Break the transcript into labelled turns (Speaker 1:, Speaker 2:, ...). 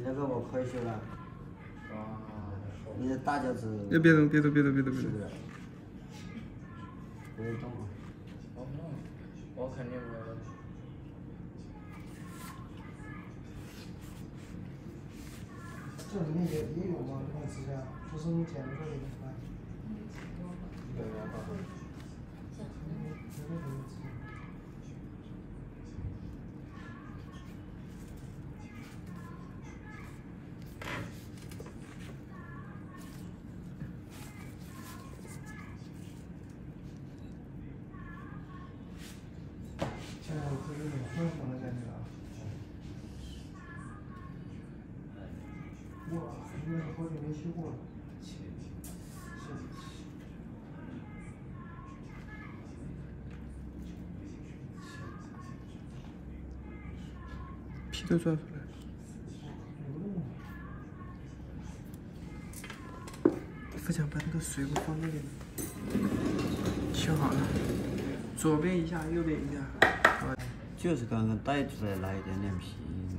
Speaker 1: 你那个我可以修了。你的大脚趾。
Speaker 2: 别动。别动。
Speaker 1: 不会动啊。
Speaker 3: 我肯定不会动。
Speaker 4: 这里面也有吗？这个指甲，不是你剪的这里的吗？
Speaker 3: 对呀。
Speaker 4: 现在我可以用混合的感觉啊。哇，应该是好久没修过了。
Speaker 2: 皮都抓出来。不想把那个水果放那里。修好了，左边一下，右边一下。
Speaker 1: 就是刚刚带出来那一点点皮。